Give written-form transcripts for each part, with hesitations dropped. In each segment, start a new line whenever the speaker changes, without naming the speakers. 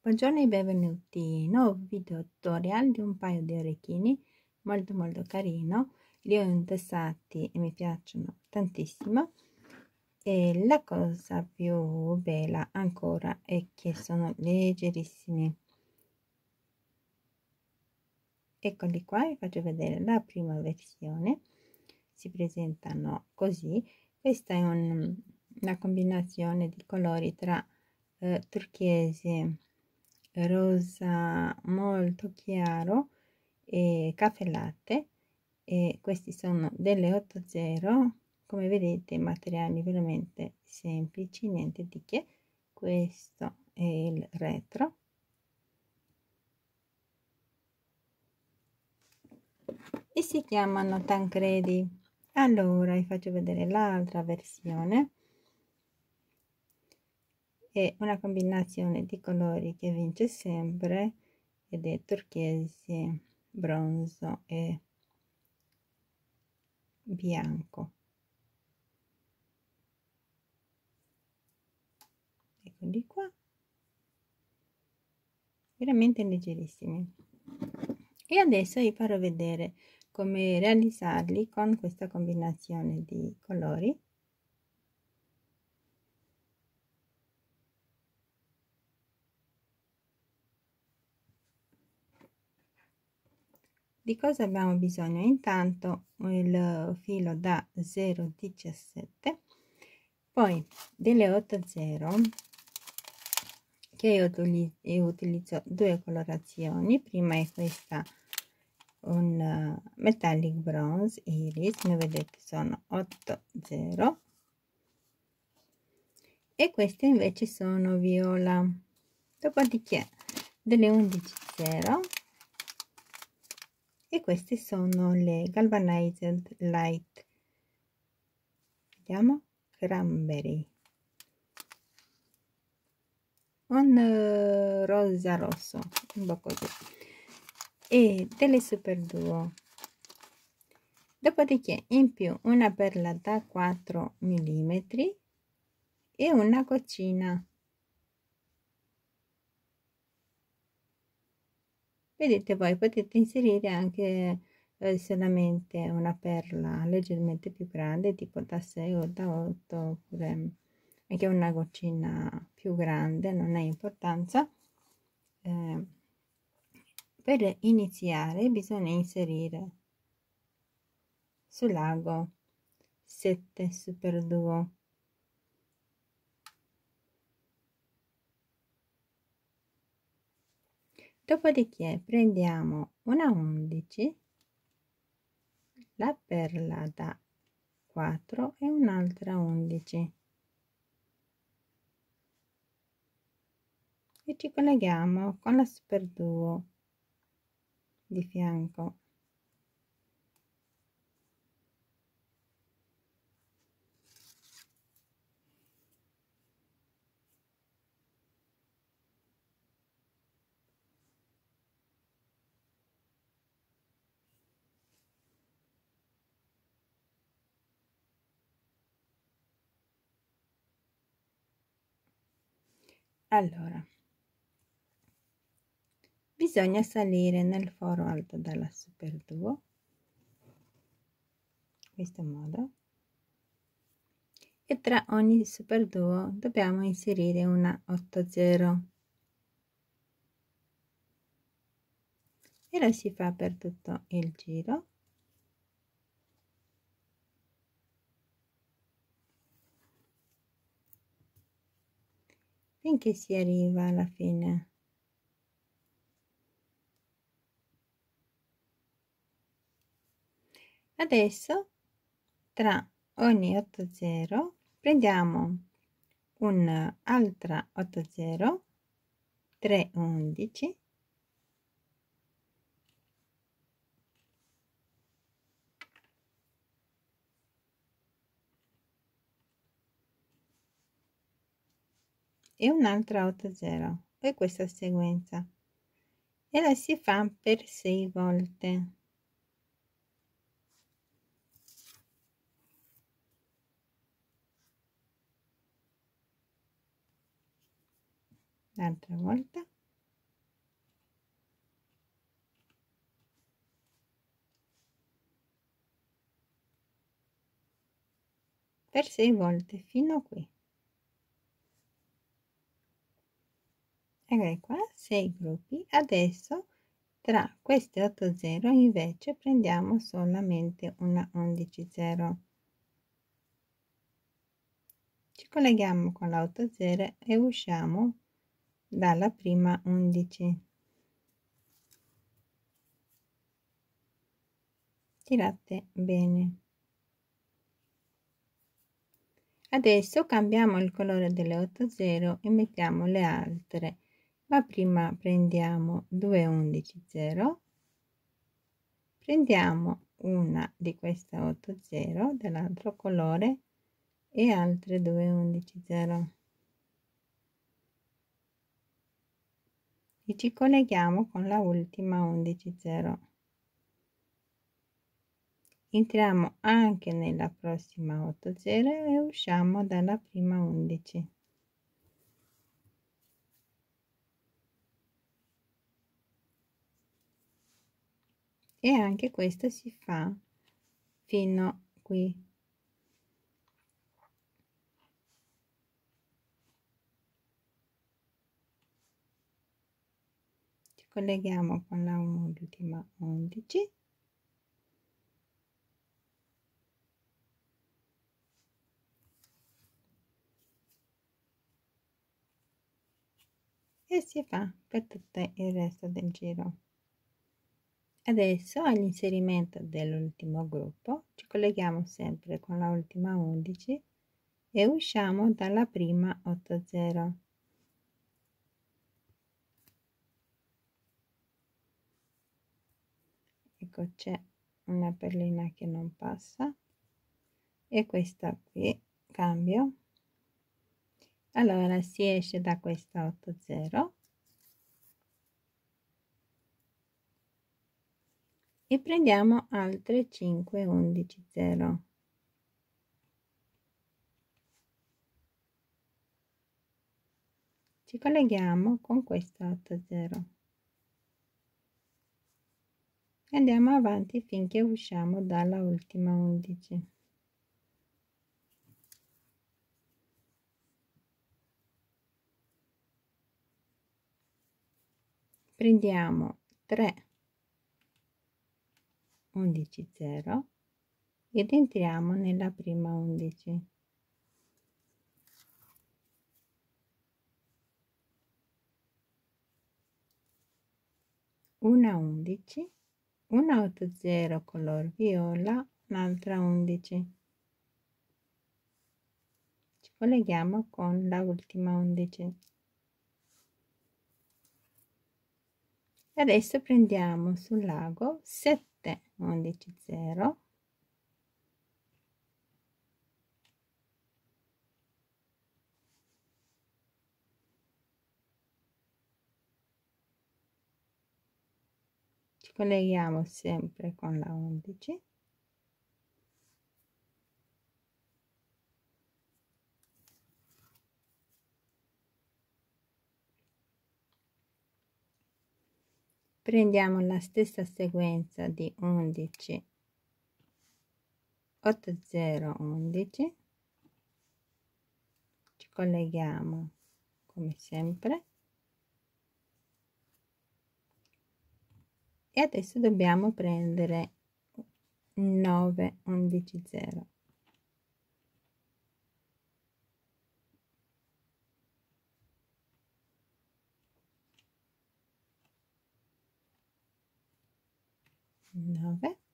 Buongiorno e benvenuti, nuovo video tutorial di un paio di orecchini molto carino. Li ho indossati e mi piacciono tantissimo, e la cosa più bella ancora è che sono leggerissimi. Eccoli qua, vi faccio vedere la prima versione. Si presentano così. Questa è una combinazione di colori tra turchese, rosa molto chiaro e caffè latte, e questi sono delle 80. Come vedete, materiali veramente semplici, niente di che. Questo è il retro e si chiamano Tancredi. Allora vi faccio vedere l'altra versione. È una combinazione di colori che vince sempre ed è turchese, bronzo e bianco. Eccoli qua, veramente leggerissimi. E adesso vi farò vedere come realizzarli con questa combinazione di colori. Di cosa abbiamo bisogno? Intanto il filo da 0,17, poi delle 80, che io utilizzo due colorazioni. Prima è questa, un metallic bronze iris, come vedete sono 80, e queste invece sono viola. Dopodiché delle 11,0, e queste sono le galvanized light, vediamo, cranberry, un rosa rosso, un po' così, e delle super duo. Dopodiché in più una perla da 4 mm e una goccina. Vedete, voi potete inserire anche solamente una perla leggermente più grande, tipo da 6 o da 8, oppure anche una goccina più grande, non ha importanza. Per iniziare bisogna inserire sull'ago 7 super duo. Dopodiché prendiamo una 11, la perla da 4 e un'altra 11 e ci colleghiamo con la super duo di fianco. Allora, bisogna salire nel foro alto della super duo, in questo modo, e tra ogni super duo dobbiamo inserire una 80, e lo si fa per tutto il giro. Finché si arriva alla fine. Adesso tra ogni 80 prendiamo un'altra 80, 3 11 e un'altra 80, e questa sequenza, e la si fa per 6 volte. L'altra volta per 6 volte fino qui. Ecco qua, 6 gruppi. Adesso tra queste 8 0 invece prendiamo solamente una 11 0. Ci colleghiamo con la 8 0 e usciamo dalla prima 11. Tirate bene. Adesso cambiamo il colore delle 8 0 e mettiamo le altre, ma prima prendiamo 2 11 0, prendiamo una di queste 8 0 dell'altro colore e altre 2 11 0 e ci colleghiamo con la ultima 11 0. Entriamo anche nella prossima 8 0 e usciamo dalla prima 11. E anche questo si fa fino qui. Ci colleghiamo con la ultima 11 e si fa per tutto il resto del giro. Adesso all'inserimento dell'ultimo gruppo ci colleghiamo sempre con la ultima 11 e usciamo dalla prima 8 0. Ecco, c'è una perlina che non passa e questa qui cambio. Allora si esce da questa 8 0 e prendiamo altre 5 11 0. Ci colleghiamo con questa 8 0 e andiamo avanti finché usciamo dalla ultima 11. Prendiamo 3 11 0 ed entriamo nella prima 11. Una 11, una 8 0 color viola, un'altra 11. Ci colleghiamo con la ultima 11. E adesso prendiamo sul lago 7 11 0 ci colleghiamo sempre con la 11 prendiamo la stessa sequenza di 11 8 0 11 ci colleghiamo come sempre e adesso dobbiamo prendere 9 11 0 9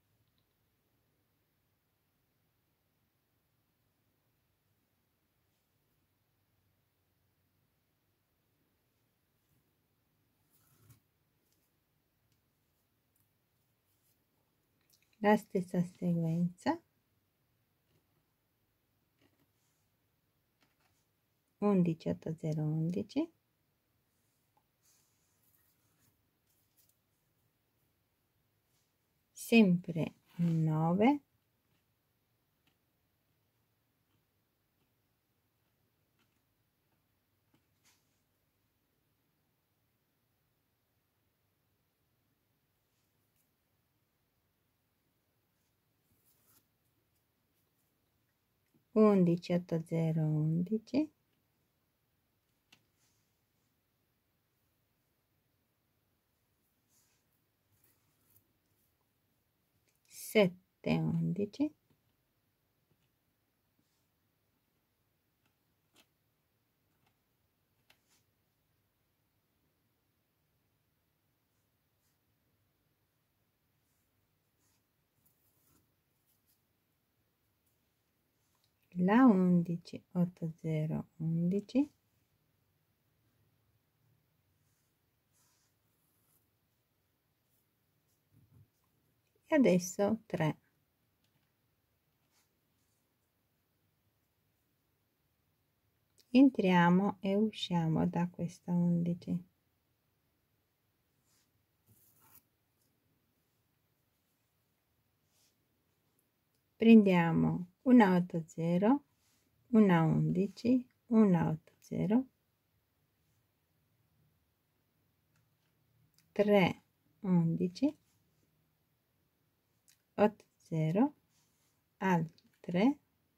la stessa sequenza 11 8 0 11 sempre 9 11 80 11, 7 11, 11 80 11, e adesso 3. Entriamo e usciamo da questa 11. Prendiamo una 80, una 11, una 80, 3 11, 80, altri 3,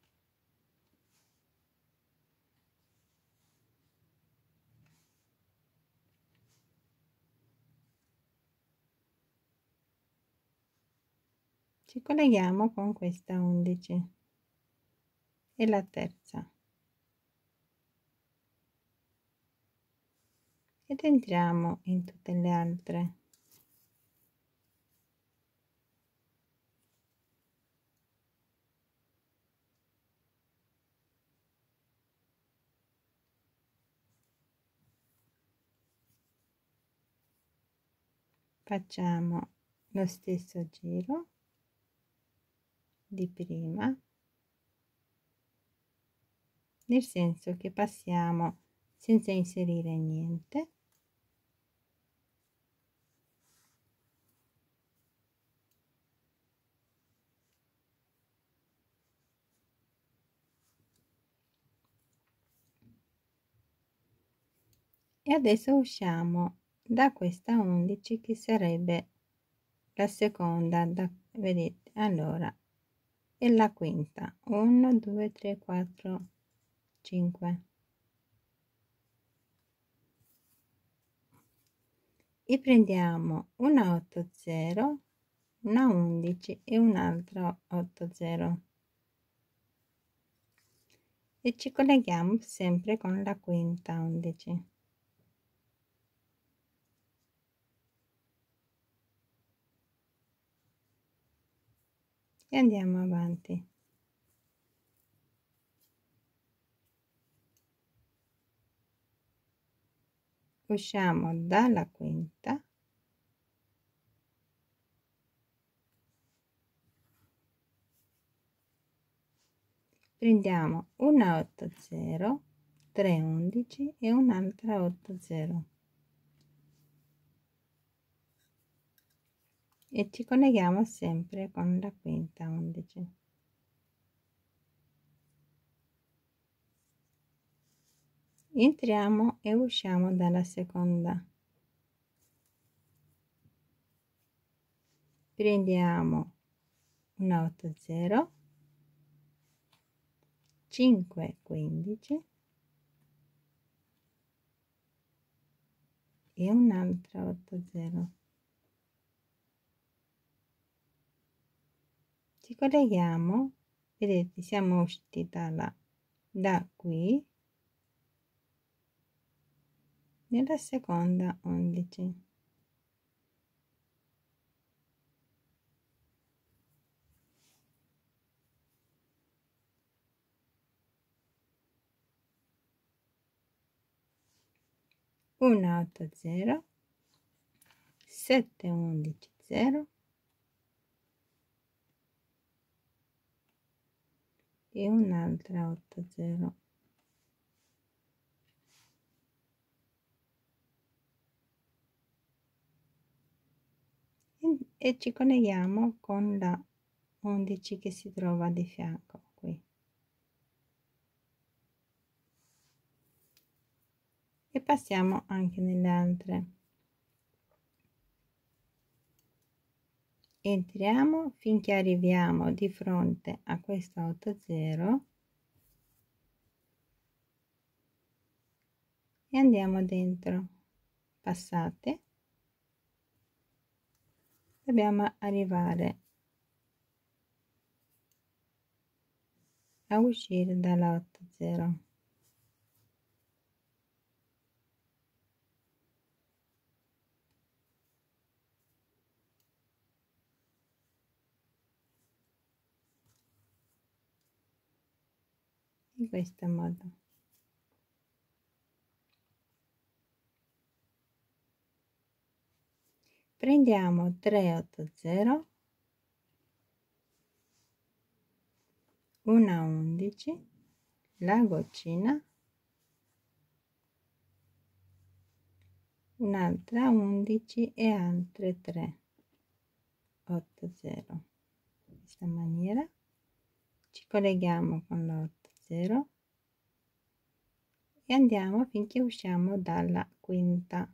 ci colleghiamo con questa 11 e la terza ed entriamo in tutte le altre. Facciamo lo stesso giro di prima, nel senso che passiamo senza inserire niente, e adesso usciamo da questa 11 che sarebbe la seconda, vedete, allora è la quinta, 1 2 3 4 5, e prendiamo una 80, una 11 e un'altra 80 e ci colleghiamo sempre con la quinta 11 e andiamo avanti. Usciamo dalla quinta, prendiamo una 80, 3 11 e un'altra 80 e ci colleghiamo sempre con la quinta 11. Entriamo e usciamo dalla seconda. Prendiamo una 80, 5 15 e un'altra 80. Ci colleghiamo, vedete, siamo usciti da qui nella seconda 11. Una 80, 7 11 0 e un'altra 80 e ci colleghiamo con la 11 che si trova di fianco qui e passiamo anche nelle altre. Entriamo finché arriviamo di fronte a questa 80 e andiamo dentro, passate, dobbiamo arrivare a uscire dalla 80. In questo modo. Prendiamo 380, una 11, la goccina, un'altra 11 e altre 3, 80. In questa maniera ci colleghiamo con l'80 e andiamo finché usciamo dalla quinta.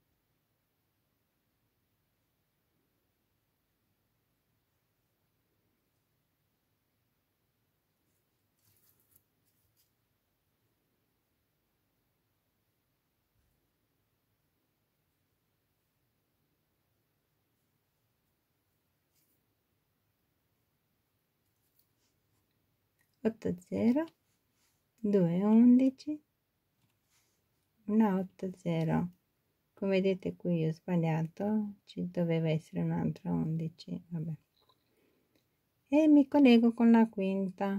Otto zero, 2 11, una 80. Come vedete qui ho sbagliato, ci doveva essere un'altra 11, vabbè. E mi collego con la quinta.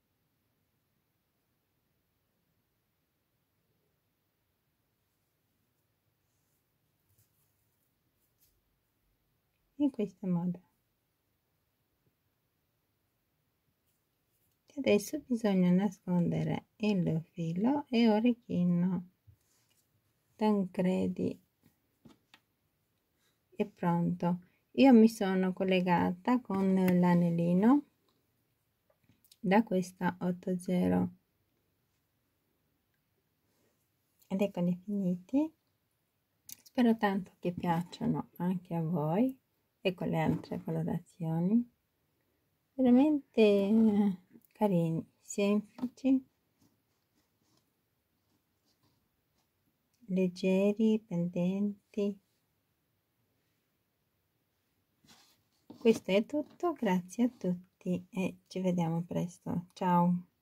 In questo modo. Adesso bisogna nascondere il filo e orecchino. Tancredi. È pronto. Io mi sono collegata con l'anellino da questa 80 ed eccoli finiti. Spero tanto che piacciono anche a voi e con le altre colorazioni, veramente carini, semplici, leggeri, pendenti. Questo è tutto, grazie a tutti e ci vediamo presto. Ciao!